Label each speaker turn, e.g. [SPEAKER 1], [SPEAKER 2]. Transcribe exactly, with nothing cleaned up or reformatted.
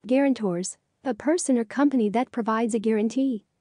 [SPEAKER 1] Guarantors. A person or company that provides a guarantee.